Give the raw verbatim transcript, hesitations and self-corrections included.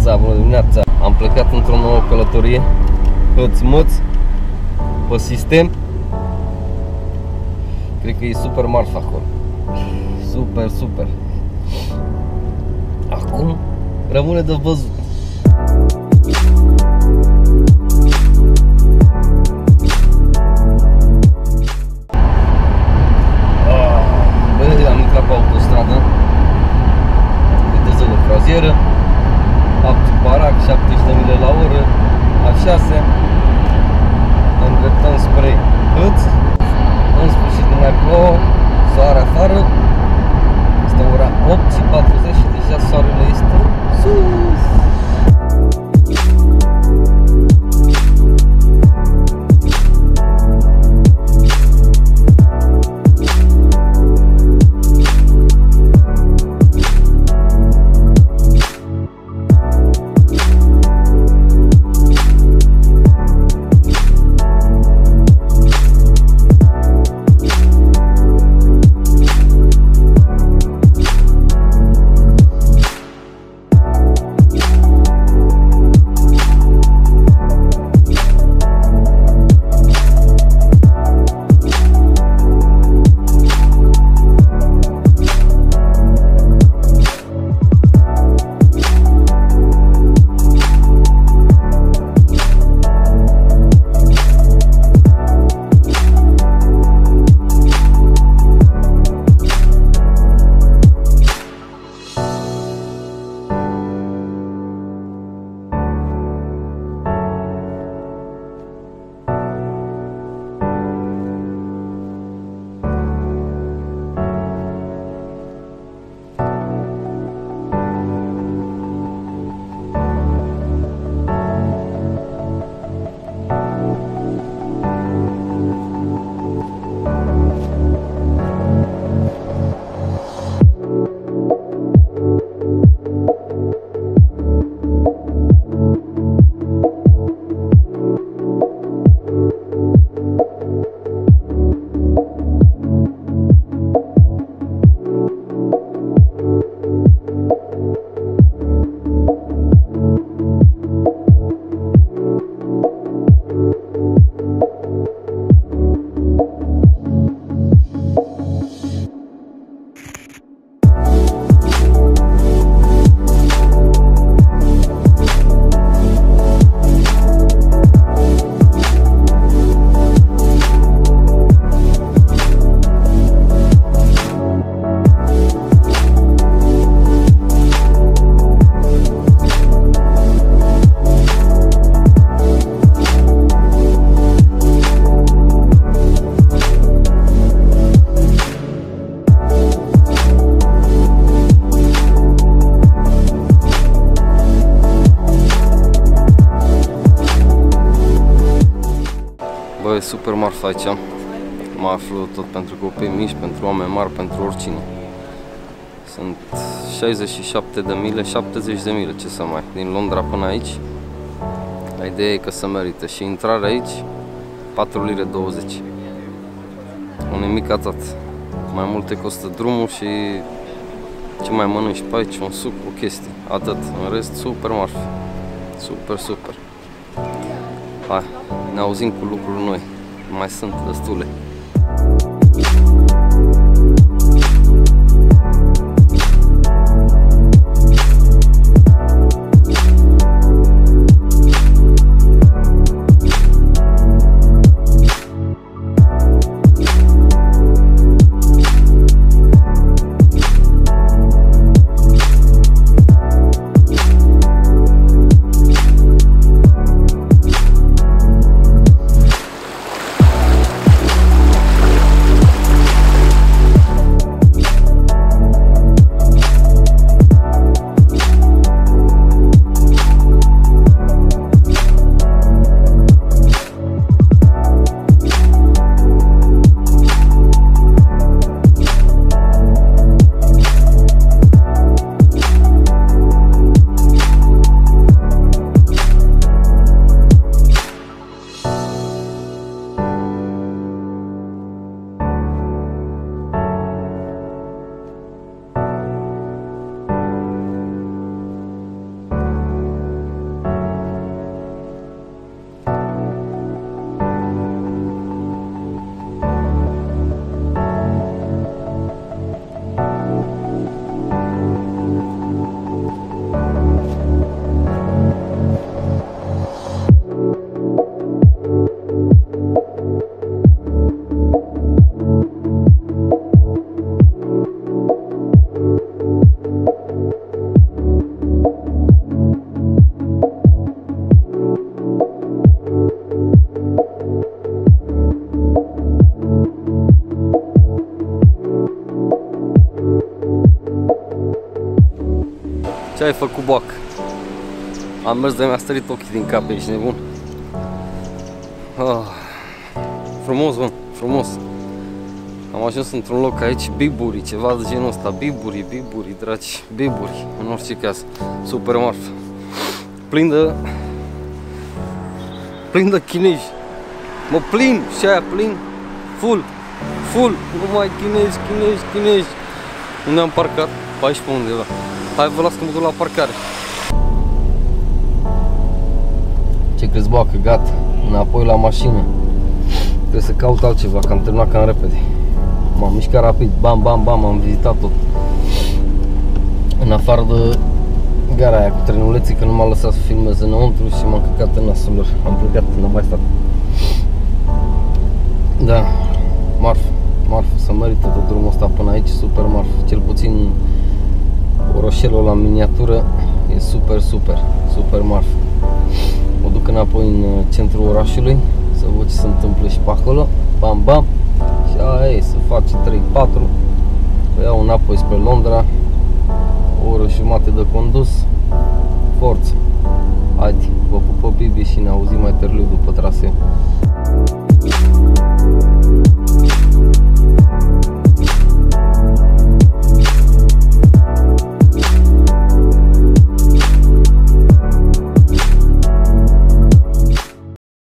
dimineața, bună dimineața! Am plecat într-o nouă călătorie, hăț-măț, pe sistem. Cred că e super marfă acolo. Super, super. Acum rămâne de văzut. Bă, am intrat pe autostradă. Viteză de croazieră, apti barac, șaptezeci de mile la oră, a șase. Ne îndreptăm spre Hăț. În sfârșit nu mai plouă, soare afară. Este ora opt și patruzeci și deja soarele este sus. Bă, e super marfă aici. Mă aflu tot pentru copii mici, pentru oameni mari, pentru oricine. Sunt șaizeci și șapte de mile, șaptezeci de mile, ce să mai, din Londra până aici. Ideea e că se merită și intrarea aici, patru lire douăzeci. Un nimic atât. Mai multe costă drumul și ce mai mănânci pe aici, un suc, o chestie, atât. În rest, super marfă. Super, super. Hai, ne auzim cu lucruri noi. Mai sunt destule. Ce ai făcut, Boac? Am mers de mi-a stărit ochii din cap, ești nebun. Ah, frumos, mă, frumos. Am ajuns într-un loc aici, biburi, ceva de genul ăsta, biburi, biburi, dragi, biburi, în orice caz, super marfă. Plin de... plin de chinezi. Mă, plin, și aia plin, full, full, numai chinezi, chinezi, chinezi. Unde am parcat? Pe aici, pe undeva. Hai, vă las că mă duc la parcare. Ce crezi, Boacă? Gata, înapoi la mașină. Trebuie să caut altceva, că am terminat cam repede. M-am mișcat rapid, bam, bam, bam, am vizitat tot. În afară de gara aia cu trenuleții, că nu m-a lăsat să filmez înăuntru și m-am căcat în nasul lor. Am plecat, n-am mai stat. Da, marfă, marfă, să merită tot drumul ăsta până aici, super marfă. Cel puțin orășelul la miniatură e super, super, super marfă. Mă duc înapoi în centrul orașului, să văd ce se întâmplă și pe acolo. Bam, bam. Și aia e, să face trei patru. Vă iau înapoi spre Londra. O oră jumate de condus. Forță. Haide, vă pupă Bibi și ne auzim mai târziu după traseu.